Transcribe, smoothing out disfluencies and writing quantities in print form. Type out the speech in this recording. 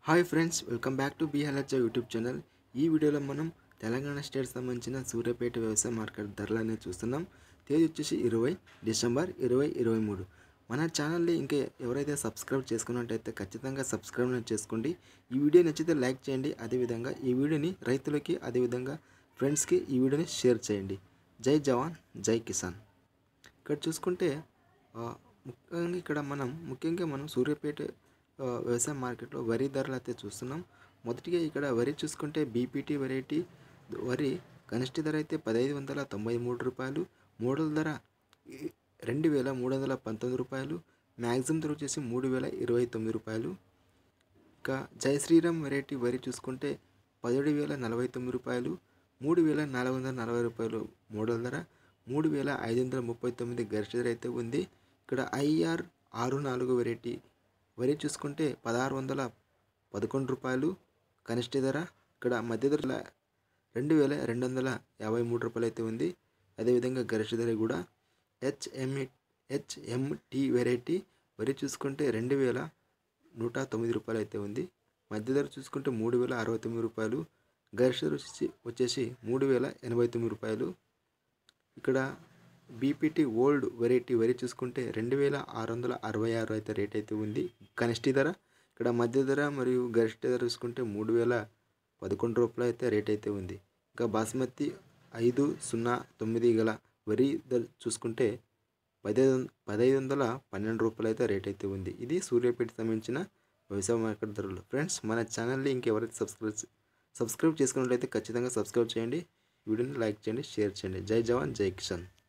Hi friends, welcome back to BHA YouTube channel. ఈ వీడియోలో మనం తెలంగాణ స్టేట్ సంబంధించిన సూర్యాపేట వ్యవసాయ మార్కెట్ ధరలు అనేది చూస్తున్నాం. తేదీ వచ్చేసి 20 డిసెంబర్ 2023. మన ఛానల్ని ఇంకా ఎవరైతే సబ్స్క్రైబ్ చేసుకున్నట్టయితే ఖచ్చితంగా సబ్స్క్రైబ్ చేసుకోండి. ఈ వీడియో నచ్చితే లైక్ చేయండి. అదేవిధంగా ఈ వీడియోని రైతులకి అదేవిధంగా ఫ్రెండ్స్కి ఈ వీడియోని షేర్ చేయండి. జై జవాన్ జై కిసాన్. ఇక్కడ చూసుకుంటే ముఖ్యంగా మనం సూర్యాపేట వ్యవసాయ మార్కెట్లో వరి ధరలు అయితే చూస్తున్నాం. మొదటిగా ఇక్కడ వరి చూసుకుంటే బీపీటీ వెరైటీ వరి కనిష్ట ధర అయితే 1593 రూపాయలు, మోడల్ ధర 2319 రూపాయలు, మ్యాక్సిమం ధర వచ్చేసి 3029 రూపాయలు. ఇంకా జై శ్రీరామ్ వెరైటీ వరి చూసుకుంటే 17,049 రూపాయలు, 3440 రూపాయలు మోడల్ ధర, 3539 గరిష్ట ధర అయితే ఉంది. ఇక్కడ ఐఆర్ 64 వెరైటీ వరి చూసుకుంటే 1611 రూపాయలు కనిష్ట ధర. ఇక్కడ మధ్య ధర 2253 రూపాయలు అయితే ఉంది. అదేవిధంగా గరిష్ట ధర కూడా హెచ్ఎంటి వెరైటీ వరి చూసుకుంటే 2109 రూపాయలు అయితే ఉంది. మధ్య ధర చూసుకుంటే 3069 రూపాయలు, గరిష్ట ధర వచ్చేసి 3089 రూపాయలు. ఇక్కడ బీపీటీ ఓల్డ్ వెరైటీ వరి చూసుకుంటే 2666 అయితే రేట్ అయితే ఉంది కనిష్ట ధర. ఇక్కడ మధ్య ధర మరియు గరిష్ట ధర చూసుకుంటే 3011 రూపాయలు అయితే రేట్ అయితే ఉంది. ఇంకా బాస్మతి 509 గల వరి ధర చూసుకుంటే 1512 రూపాయలు అయితే రేట్ అయితే ఉంది. ఇది సూర్యాపేట సంబంధించిన వ్యవసాయ మార్కెట్ ధరలు. ఫ్రెండ్స్, మన ఛానల్ని ఇంకెవరైతే సబ్స్క్రైబ్ చేసుకున్నట్లయితే ఖచ్చితంగా సబ్స్క్రైబ్ చేయండి. వీడియోని లైక్ చేయండి, షేర్ చేయండి. జై జవాన్ జై కిసాన్.